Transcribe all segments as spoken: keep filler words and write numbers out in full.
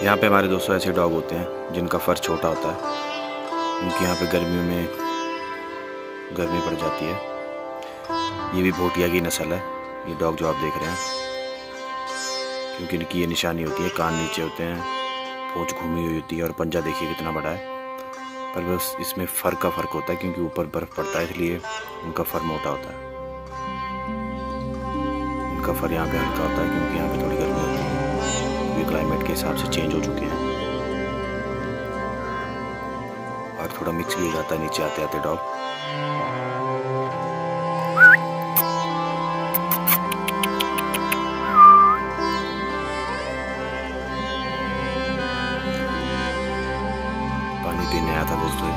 यहाँ पे हमारे दोस्तों ऐसे डॉग होते हैं जिनका फर छोटा होता है, उनकी यहाँ पे गर्मियों में गर्मी पड़ जाती है। ये भी भोटिया की नस्ल है, ये डॉग जो आप देख रहे हैं, क्योंकि इनकी ये निशानी होती है, कान नीचे होते हैं, पूंछ घूमी हुई होती है और पंजा देखिए कितना बड़ा है। पर बस इसमें फ़र का फ़र्क होता है, क्योंकि ऊपर बर्फ़ पड़ता है इसलिए उनका फ़र मोटा होता है। इनका फ़र यहाँ पे हल्का होता है क्योंकि यहाँ पे थोड़ी गर्मी होती है, क्योंकि क्लाइमेट के हिसाब से चेंज हो चुके हैं और थोड़ा मिक्स भी हो जाता है नीचे आते आते डॉग। पानी पीने आया था दोस्तों।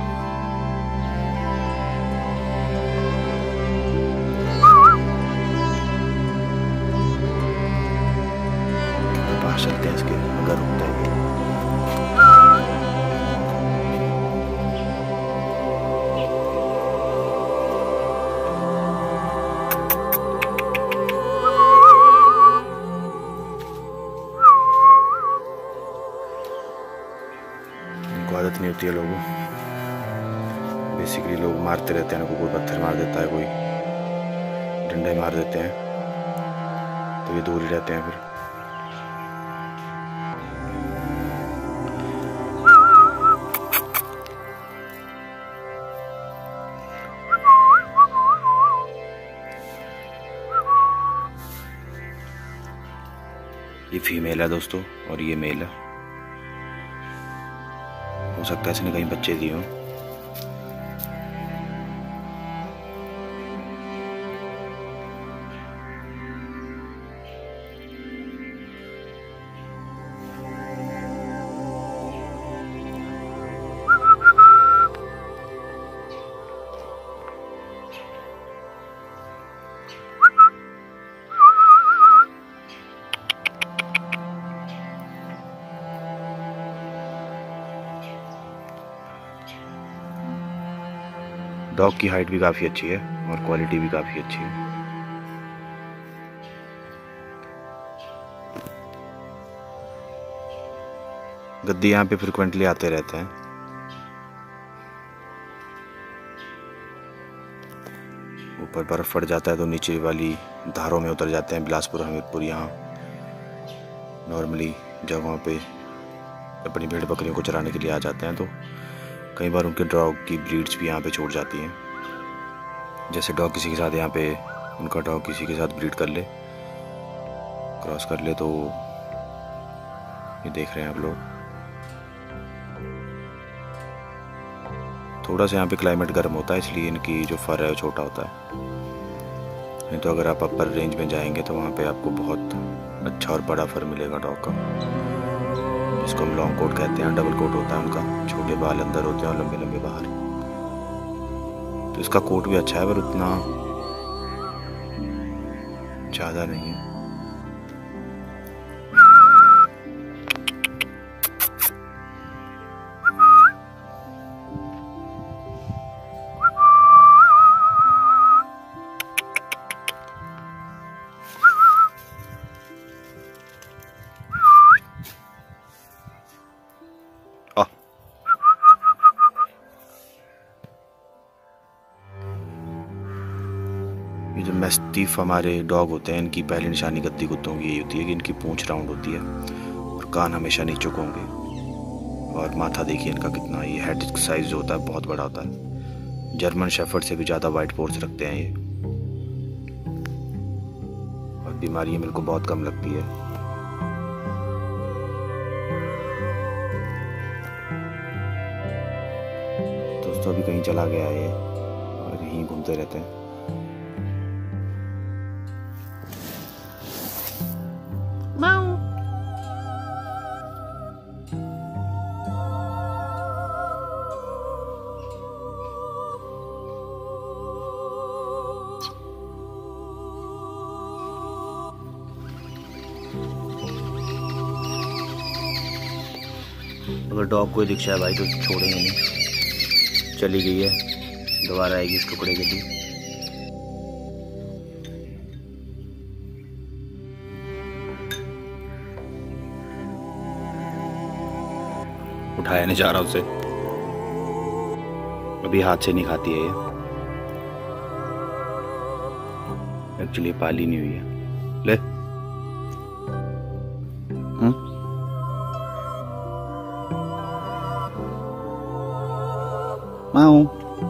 बाहर चलते हैं इसके, अगर रुकता है ये। आदत नहीं होती है लोगों, बेसिकली लोग मारते रहते हैं, कोई पत्थर मार देता है, कोई डंडे मार देते हैं, तो ये दूर ही रहते हैं फिर। ये फीमेल है दोस्तों और ये मेल है। हो सकता है इसने कहीं बच्चे दिए हों। डॉग की हाइट भी काफ़ी अच्छी है और क्वालिटी भी काफ़ी अच्छी है। गद्दी यहाँ पे फ्रिक्वेंटली आते रहते हैं। ऊपर बर्फ़ पड़ जाता है तो नीचे वाली धारों में उतर जाते हैं। बिलासपुर, हमीरपुर, यहाँ नॉर्मली जगहों पे अपनी भेड़ बकरियों को चराने के लिए आ जाते हैं, तो कई बार उनके डॉग की ब्रीड्स भी यहाँ पे छूट जाती हैं। जैसे डॉग किसी के साथ यहाँ पे उनका डॉग किसी के साथ ब्रीड कर ले, क्रॉस कर ले, तो ये देख रहे हैं आप लोग। थोड़ा सा यहाँ पे क्लाइमेट गर्म होता है, इसलिए इनकी जो फर है वो छोटा होता है। नहीं तो अगर आप अपर रेंज में जाएंगे तो वहाँ पे आपको बहुत अच्छा और बड़ा फर मिलेगा डॉग का, जिसको हम लॉन्ग कोट कहते हैं। डबल कोट होता है उनका, छोटे बाल अंदर होते हैं और लंबे लंबे बाहर। तो इसका कोट भी अच्छा है पर उतना ज़्यादा नहीं है। ये जो मैस्टिफ हमारे डॉग होते हैं, इनकी पहली निशानी गद्दी कुत्तों की यही होती है कि इनकी पूंछ राउंड होती है और कान हमेशा नीचे होंगे। और माथा देखिए इनका कितना, ये हेड साइज जो होता है बहुत बड़ा होता है। जर्मन शेफर्ड से भी ज़्यादा वाइट पोर्स रखते हैं ये, और बीमारियाँ इनको बहुत कम लगती है। दोस्तों अभी कहीं चला गया है ये और यहीं घूमते रहते हैं। अगर डॉग को दिख जाए भाई तो छोड़ेंगे नहीं। चली गई है, दोबारा आएगी इस टुकड़े के लिए। उठाया नहीं जा रहा उसे। अभी हाथ से नहीं खाती है ये, एक्चुअली पाली नहीं हुई है। ले हम्म माऊ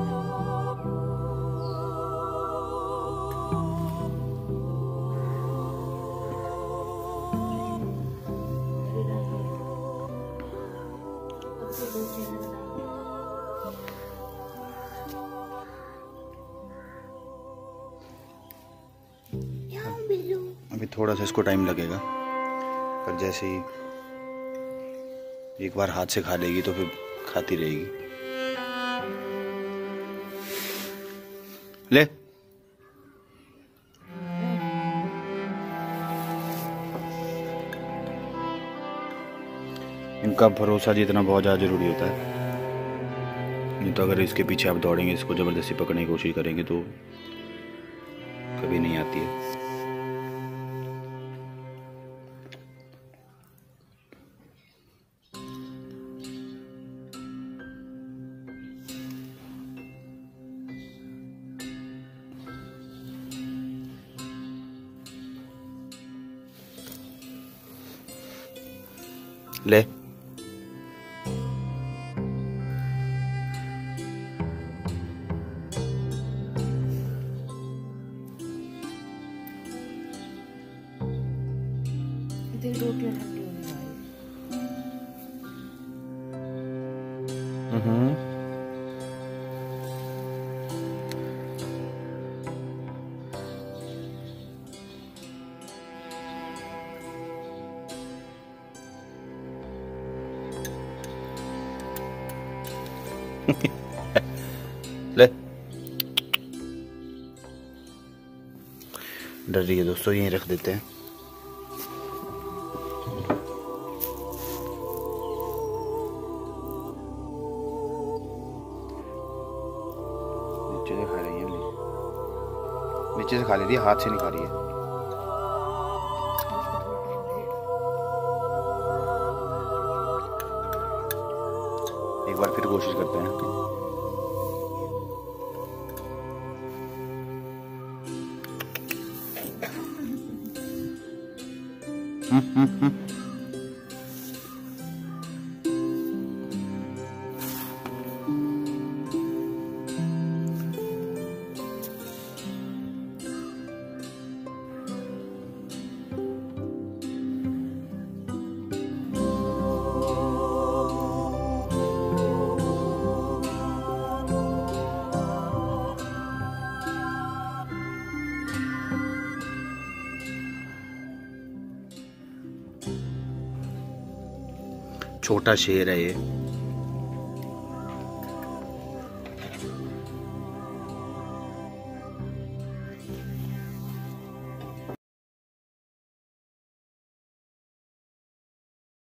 अभी थोड़ा सा इसको टाइम लगेगा, पर जैसे ही एक बार हाथ से खा लेगी तो फिर खाती रहेगी। ले इनका भरोसा जीतना बहुत ज़्यादा ज़रूरी होता है, नहीं तो अगर इसके पीछे आप दौड़ेंगे, इसको ज़बरदस्ती पकड़ने की कोशिश करेंगे तो कभी नहीं आती है। ले रोटियां ठंडी होने वाली। हम्म ले डर रही है दोस्तों, यहीं रख देते हैं। नीचे से खा रही है, नीचे से खा ले रही है, हाथ से नहीं खा रही है। एक बार फिर कोशिश करते हैं। हम्म हम्म हम्म छोटा शेर है ये।